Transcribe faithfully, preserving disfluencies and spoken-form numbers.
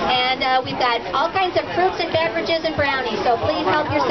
And uh, we've got all kinds of fruits and beverages and brownies, so please help yourself.